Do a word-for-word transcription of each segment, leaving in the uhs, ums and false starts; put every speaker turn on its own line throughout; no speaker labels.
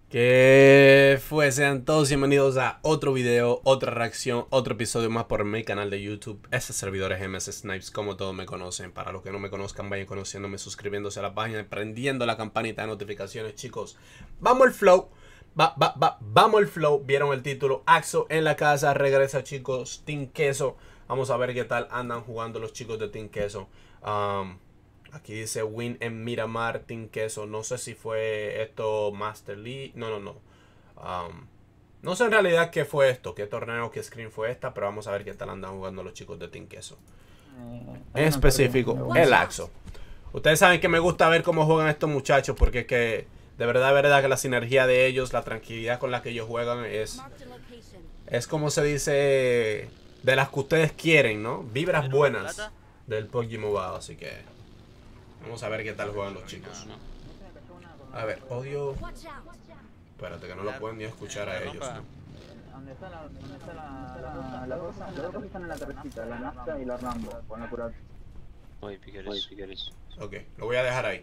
Que fue, sean todos bienvenidos a otro video, otra reacción, otro episodio más por mi canal de YouTube. Ese servidor es M S Snipes, como todos me conocen. Para los que no me conozcan, vayan conociéndome, suscribiéndose a la página y prendiendo la campanita de notificaciones, chicos. Vamos al flow, va, va, va, vamos al flow. Vieron el título, Axo en la casa, regresa, chicos, Team Queso. Vamos a ver qué tal andan jugando los chicos de Team Queso. Um, Aquí dice Win en Miramar, Team Queso. No sé si fue esto Master League. No, no, no. Um, no sé en realidad qué fue esto, qué torneo, qué screen fue esta, pero vamos a ver qué tal andan jugando los chicos de Team Queso. En específico, el Axo. Ustedes saben que me gusta ver cómo juegan estos muchachos, porque es que de verdad, de verdad que la sinergia de ellos, la tranquilidad con la que ellos juegan es, es como se dice, de las que ustedes quieren, ¿no? Vibras buenas del P U B G Mobile, así que vamos a ver qué tal juegan los chicos. A ver, odio. Espérate, que no lo pueden ni escuchar a ellos, ¿no?
¿Dónde está la, dónde está la, la, la cosa? Las dos están en la tercita, la nafta y la Rambo, con la pura.
Voy a picar eso, picar eso.
Ok, lo voy a dejar ahí.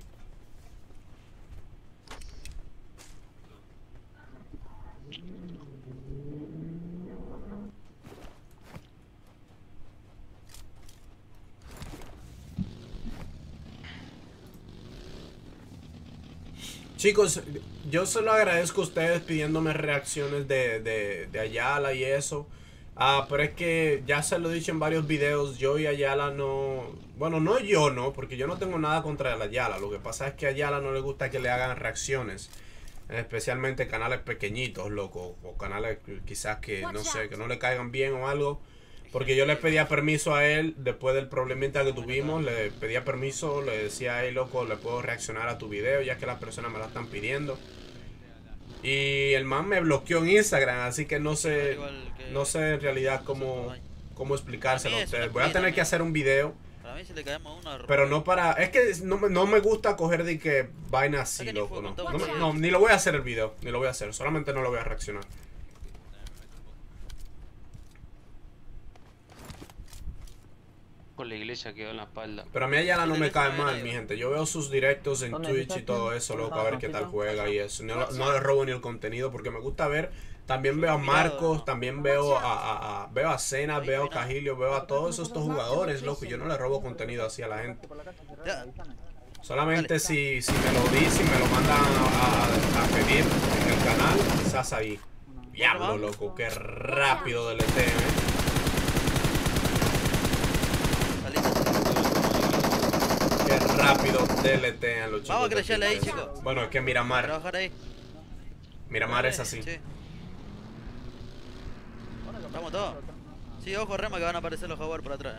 Chicos, yo solo agradezco a ustedes pidiéndome reacciones de, de, de Ayala y eso. Ah, pero es que ya se lo he dicho en varios videos, yo y Ayala no... Bueno, no yo no, porque yo no tengo nada contra el Ayala. Lo que pasa es que a Ayala no le gusta que le hagan reacciones. Especialmente canales pequeñitos, loco. O canales quizás que, no sé, que no le caigan bien o algo. Porque yo le pedía permiso a él después del problemita que tuvimos. Le pedía permiso, le decía, hey loco, le puedo reaccionar a tu video ya que las personas me la están pidiendo. Y el man me bloqueó en Instagram, así que no sé, no sé en realidad cómo, cómo explicárselo a ustedes. Voy a tener que hacer un video. Pero no para... Es que no, no me gusta coger de que vaina así, loco, no. No, me, no, ni lo voy a hacer el video, ni lo voy a hacer. Solamente no lo voy a reaccionar.
Con la iglesia quedó en la espalda.
Pero a mí Ayala no me cae mal, mi gente. Yo veo sus directos en Twitch y todo eso, loco, a ver qué tal juega y eso. No, no le robo ni el contenido porque me gusta ver. También veo a Marcos, también veo a, a, a veo a Cena, veo a Cajilio, veo a todos estos jugadores, loco. Y yo no le robo contenido así a la gente. Solamente si, si me lo di, si me lo mandan a, a, a pedir en el canal, quizás ahí. Diablo, loco, qué rápido del E T, ¿eh? Qué rápido deletean los chicos.
Vamos a crecerle ahí, chicos.
Bueno, es que Miramar.
Trabajar ahí.
Miramar es así.
Sí. Estamos todos. Sí, ojo, rema que van a aparecer los jaguar por atrás.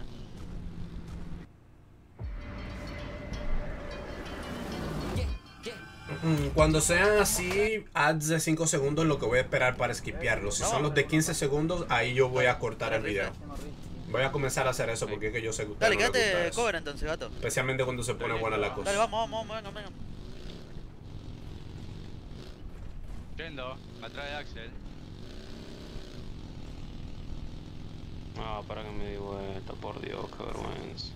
Cuando sean así, ads de cinco segundos, lo que voy a esperar para skipearlos. Si son los de quince segundos, ahí yo voy a cortar el video. Voy a comenzar a hacer eso porque es que yo sé que usted
Dale,
no le gusta
quédate
eso.
cover entonces, gato.
Especialmente cuando se pone buena la cosa.
Dale, vamos, vamos, venga, venga.
Yendo, atrás de Axel.
Ah, para que me di vuelta, por Dios, qué vergüenza.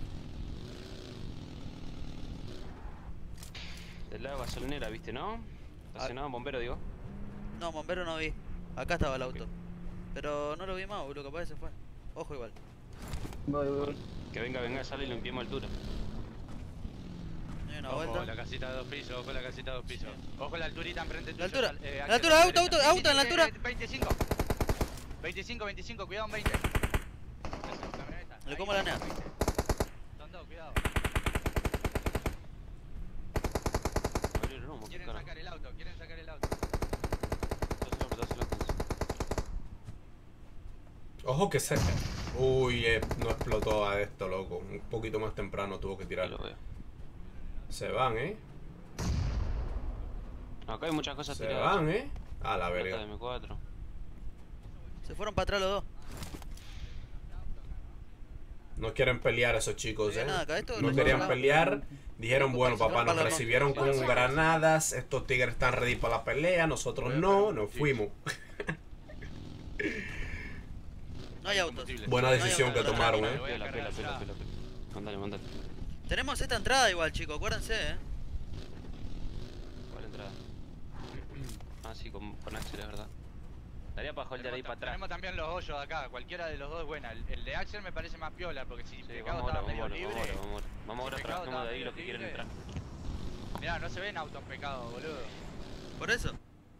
Del lado gasolinera, ¿viste, no? Estacionado en bombero, digo.
No, bombero no vi. Acá estaba el auto. Pero no lo vi más, boludo, capaz que se fue. Ojo igual.
Voy, voy.
Que venga, venga, sale y limpiemos altura.
Hay una
Ojo,
vuelta.
la casita de dos pisos, ojo la casita de dos pisos. Ojo la alturita enfrente tuyo.
La altura,
eh,
la
Axel,
altura,
a
auto,
derecha.
auto, auto, en la altura.
veinticinco. veinticinco, veinticinco, cuidado en veinte.
Le como la nea.
Son dos, cuidado.
Abrir el humo, qué
Quieren
cara.
sacar el auto, quieren sacar el auto.
Dáselo, dáselo, dáselo.
Ojo que se... Uy, eh, no explotó a esto, loco. Un poquito más temprano tuvo que
Ahí
tirarlo.
lo veo.
Se van, ¿eh?
Acá hay muchas cosas
Se
tiradas.
van, ¿eh? A la
Plata de
verga.
M cuatro.
Se fueron para atrás los dos.
No quieren pelear esos chicos, ¿eh?
Nada, acá esto
No
no
querían
lleva-
pelear. Dijeron, bueno, papá, nos
Para la
recibieron con granadas. Estos tigres están ready para la pelea. Nosotros no, nos fuimos.
No hay autos.
Buena
No hay
decisión
autos
que
para
tomaron,
atrás.
¿eh?
Pela, pela, pela, pela, pela. Mandale, mandale.
Tenemos esta entrada igual, chicos, acuérdense, eh.
¿Cuál entrada? Ah, más así con, con Axel, es verdad. Daría para holdear ahí para atrás.
Tenemos también los hoyos de acá, cualquiera de los dos es buena. El, el de Axel me parece más piola, porque si
Sí,
Pecado
vamos ahora,
estaba
vamos
medio
ahora,
libre.
vamos ahora, vamos ahora. Vamos ahora,
Si Pecado
trabajemos de ahí
estaba
los que
medio
quieren
libre.
entrar.
Mirá, no se ven autos Pecado, boludo.
Por eso.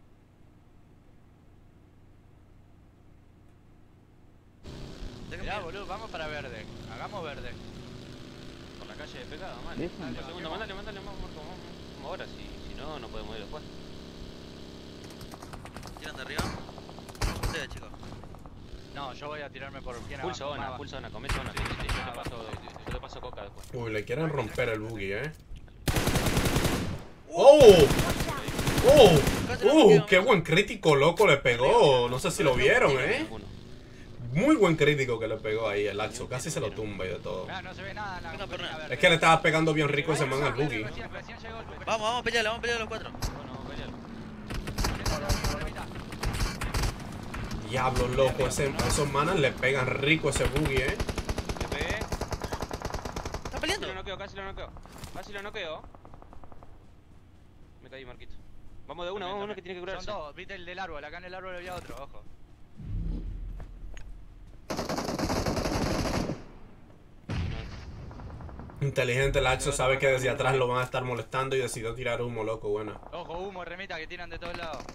Déjame
Mirá,
ir.
boludo, vamos para verde. Hagamos verde.
Por la calle de pecado, mal.
Listo.
Dale, un segundo, mandale, mandale, vamos, Marco, vamos. Vamos ahora, si, si no, no podemos ir después.
Tiran de arriba. Ustedes, chicos.
No, yo voy a tirarme por bien
Full
abajo.
zona,
más
full
abajo.
zona, come zona. Sí, sí, sí, yo
Ah,
te paso,
sí, sí, sí.
yo te paso coca después.
Uy, le quieren romper el buggy, eh. ¡Oh! ¡Oh! ¡Uh! ¡Qué buen crítico loco le pegó! No sé si lo vieron, eh.
Uno.
Muy buen crítico que le pegó ahí el Axo. Casi se lo tumba y de todo.
Mirá, no se ve nada en la
Venga,
colina
perdón.
verde.
Es que le estaba pegando bien rico ese man al buggy.
Recién, recién llegó el
Vamos, vamos a pelear, vamos a pelear los cuatro.
Bueno, pelealo.
Diablo, loco. Ese, esos manas le pegan rico ese buggy, eh.
Le pegué.
¿Están
Casi
peleando?
lo noqueo, casi lo noqueo. Casi lo noqueo. Me caí, Marquito. Vamos de una, vamos de una que tiene que curarse.
Son dos, viste el del árbol, acá en el árbol había otro, ojo.
Inteligente el Axo, sabe que desde atrás lo van a estar molestando y decidió tirar humo, loco. Buena.
Ojo, humo, remita que tiran de todos lados.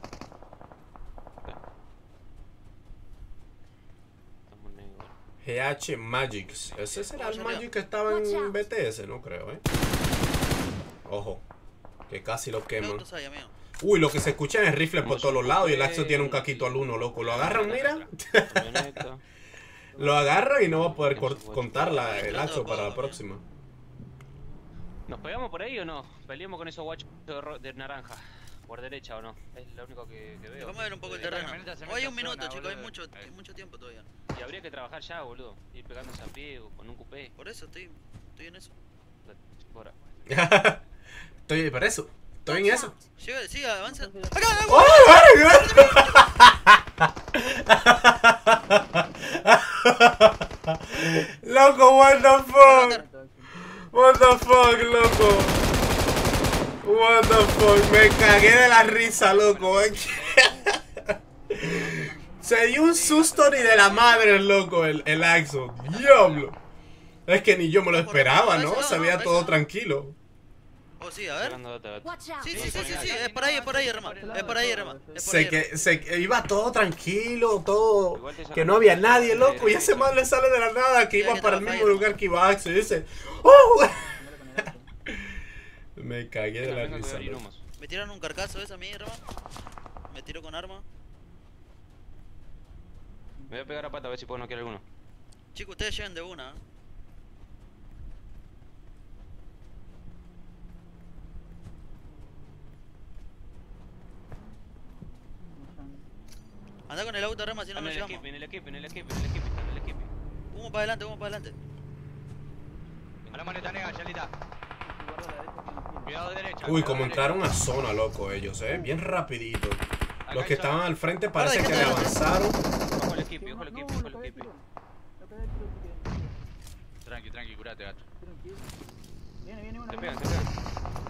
Estamos negros.
G H Magix. Ese será el Magic que estaba en B T S, no creo, eh. Ojo. Que casi lo
¿Qué
queman.
autos hay, amigo?
Uy, lo que se escucha es rifle por todos los lados y el Axo tiene un caquito al uno, loco. Lo agarran, mira.
Camioneta.
Lo agarra y no va a poder cor- contar la, el Axo para la próxima.
¿Nos pegamos por ahí o no? Peleamos con esos guachos de, ro- de naranja. Por derecha o no. Es lo único que, que veo.
Vamos a ver un poco el
La
terreno.
camioneta se
Oh,
mete
hay
en
un minuto,
zona,
chicos, hay
boludo.
mucho,
Ahí.
hay mucho tiempo todavía.
Y habría que trabajar ya, boludo. Ir pegándose a pie o con un coupé.
Por eso estoy, estoy en eso.
Ahora.
Estoy para eso. Estoy en eso.
Llega, siga, avanza. ¡Acá!
¡Oh, loco, what the fuck? What the fuck, loco? What the fuck? Me cagué de la risa, loco. Se dio un susto ni de la madre, loco, el, el Axo. Diablo. Es que ni yo me lo esperaba, ¿no? Se veía todo tranquilo.
Oh, sí, a ver.
Sacando data, data.
Watch out.
Sí, sí, sí, sí, sí, es por ahí, es por ahí, Rema. Es por ahí, Rema. Es por
Se,
ahí,
que, se iba todo tranquilo, todo.
Igual te
Que no había nadie, loco. Y ese man le sale de la nada que iba para el mismo lugar que iba Axo. Y dice, ¡oh! Me cagué de
Venga,
la
venga, que
risa,
voy a abrir
loco.
humos.
Me tiraron un carcazo esa a mí, Rema. Me tiró con arma.
Me voy a pegar a pata a ver si puedo noquear alguno.
Chicos, ustedes llegan de una. ¿eh? Anda con el auto, Rema, si no
en
nos
el
llevamos.
equipo, en el equipo, en el equipo, en el equipo, en el equipo.
Humo para adelante, humo para adelante.
A la maneta negra, Chalita. Cuidado derecha.
Uy,
cuidado
como
derecha.
entraron a zona, loco, ellos, eh. Bien rapidito.
Acá
Los
hay
que
zona.
estaban al frente parece que le
Guarda,
avanzaron.
Ojo al equipo, ojo al equipo, ojo al equipo.
Tranqui, tranqui, curate, gato.
Viene, viene uno.
Se
viene
pegan, se
uno.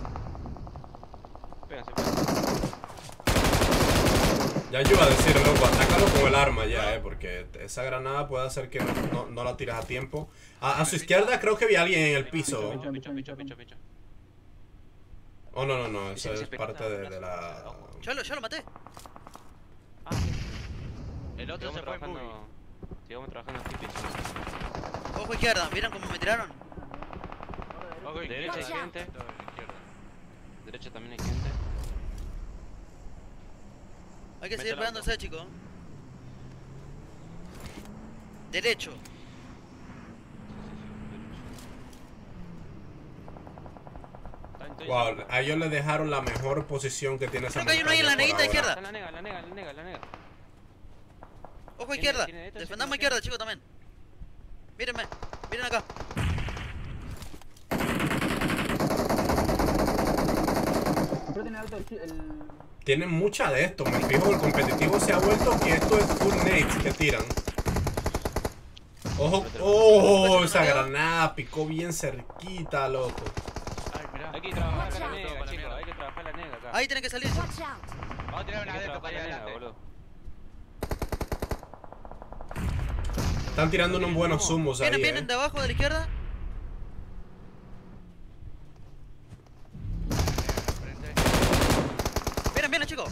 pegan. Se pegan, se pegan.
Ya yo iba a decir, loco, atácalo con el arma ya, eh. Porque esa granada puede hacer que no, no, no la tiras a tiempo. A, a su izquierda creo que vi a alguien en el piso.
Picho, picho, picho, picho, picho.
Oh, no, no, no. Eso
Ese- ese
es
pegado,
parte de, de
brazo.
la...
Yo lo, yo lo maté.
Ah,
El otro
sigamos
se fue en buggy.
trabajando. Sigamos trabajando en tipping.
Ojo izquierda, ¿vieron cómo me tiraron?
Ojo,
Derecha hay
izquierda.
gente.
Todo, izquierda.
Derecha también hay gente.
Hay que
Mete
seguir
el
pegándose, chicos. Derecho.
Estoy-
Wow, a ellos le dejaron la mejor posición que tiene esa
Creo que hay uno ahí en la
montaña por
neguita
ahora.
izquierda.
Está en la nega, la nega, la nega, la nega.
Ojo
Tiene-
izquierda.
tiene esto,
Defendamos
tiene
izquierda, chicos, también. Mírenme. Miren acá.
Pero tiene alto el, chi- el...
Tienen mucha de esto. Me fijo, el competitivo se ha vuelto que esto es full nades que tiran. Ojo, oh, esa granada picó bien cerquita, loco.
Ay, mirá. acá.
Hay que trabajar acá la
Todo
nega,
para la
chicos.
mierda.
Hay que trabajar la nega acá.
Ahí tienen que salir.
Watch out!
Vamos a tirar una
Hay que
de esto
trabajar
para
la
ir
nega,
adelante.
boludo.
Están tirando unos buenos humos ahí,
Vienen, vienen
eh.
de abajo, de la izquierda.
Frente.
Vienen, vienen, chicos.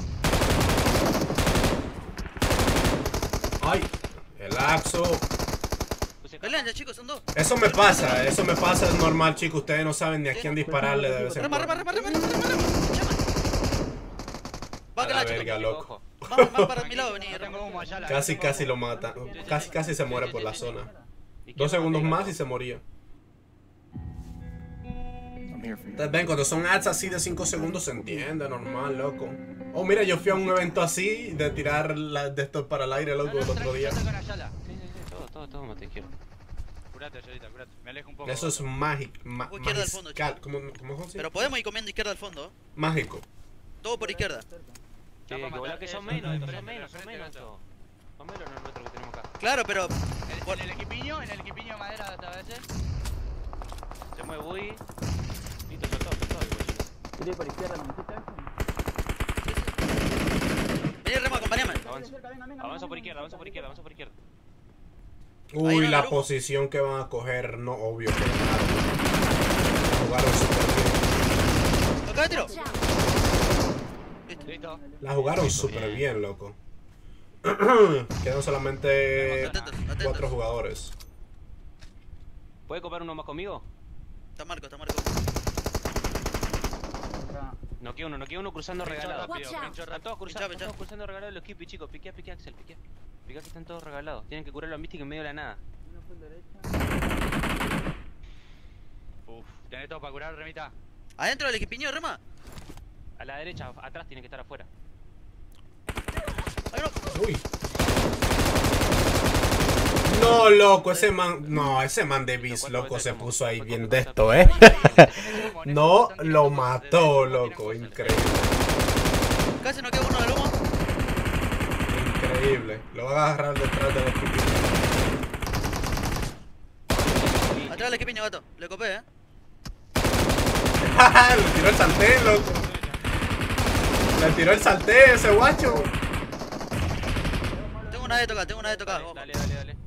Ay, el Axo.
Puse acá.
Peleen ya, chicos, son dos.
Eso me pasa, eso me pasa, es normal, chicos. Ustedes no saben ni a quién dispararle de vez en
Rema, rema,
cuando.
rema, rema, rema, rema, rema. Llama. Va
A
a
la
calar,
verga,
chicos.
loco.
Vamos, vamos para mi lado, vení.
Yo tengo humo allá.
Casi, casi lo mata. Casi, casi se muere por la zona. Dos segundos más y se moría. Ustedes ven, cuando son ads así de cinco segundos se entiende, normal, loco. Oh, mira, yo fui a un evento así de tirar la, de esto para el aire, loco, el otro día.
Sí, sí, sí, todo, todo, todo mate izquierdo.
Curate, Ayolita, curate. Me alejo un poco.
Eso es mágico. Ma
Voy izquierda al fondo,
magiscal. ¿Cómo, cómo es así?
Pero podemos ir comiendo izquierda al fondo.
Mágico.
Todo por izquierda.
Que, que volá que son menos, estos son menos, son menos estos. Son menos los nuestros que tenemos acá.
Claro, pero
En, en el equipiño, en el equipiño de madera hasta a veces.
Se mueve Bui. Listo, soltó, soltó el bochito.
Tiré por izquierda, ¿me hiciste eso?
vení, Remo, acompáñame.
Avanzo. Avanzo por izquierda, avanzo por izquierda, avanzo por izquierda.
Uy,
Ahí no,
la
Naruto.
posición que van a coger, no, obvio que ganaron. Jugaron súper bien.
Acá me tiro.
Watch out!
Listo.
Listo.
La jugaron
Listo,
súper
bien.
bien, loco. Quedan solamente
Atentos, atentos.
cuatro jugadores.
¿Puede copar uno más conmigo?
Está Marco, está Marco.
Acá.
No queda uno, no queda uno cruzando
Pincho
regalado.
rápido,
Watch out.
pincho
Están
rápido.
todos cruzando,
Pinchá,
están
pinchá.
todos cruzando regalados los equipos, chicos. Piquea, piquea, Axel, piquea. Piquea que están todos regalados. Tienen que curar la mística en medio de la nada.
Uno full derecha.
Uf, tenés todo para curar, Remita.
Adentro del equipiño, Rema.
A la derecha, atrás tiene que estar afuera.
Ahí no.
Uy. No, loco, ese man. No, ese man de Beast, loco, se puso ahí bien de esto, eh. No lo mató, loco. Increíble.
Casi no queda uno del humo.
Increíble. Lo va a agarrar detrás del equipo.
Atrás del equipiño, gato. Le copé, eh.
Le tiró el sartén, loco. Le tiró el sartén ese guacho.
Tengo una de tocar, tengo una de tocar.
Dale,
ojo.
dale, dale, dale.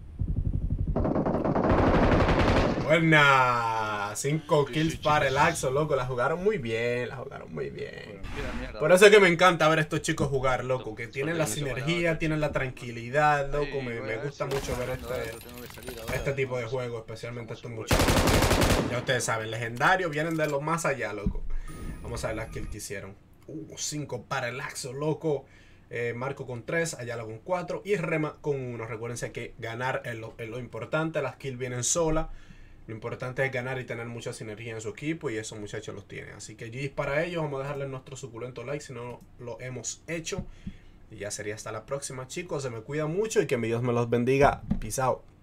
Buena. Cinco kills para el Axo, loco. La jugaron muy bien, la jugaron muy bien.
Mira, mierda.
Por eso es que me encanta ver a estos chicos jugar, loco. Que tienen la sinergia, tienen la tranquilidad, loco. Me, me gusta mucho ver este, este tipo de juegos, especialmente estos muchachos. Ya ustedes saben, legendarios, vienen de lo más allá, loco. Vamos a ver las kills que hicieron. Uh, cinco para el Axo, loco. Eh, Marco con tres, Ayala con cuatro y Rema con uno. Recuérdense que ganar es lo, es lo importante, las kills vienen solas. Lo importante es ganar y tener mucha sinergia en su equipo y esos muchachos los tienen. Así que G G's para ellos, vamos a dejarle nuestro suculento like si no lo hemos hecho. Y ya sería hasta la próxima, chicos. Se me cuida mucho y que mi Dios me los bendiga. Peace out.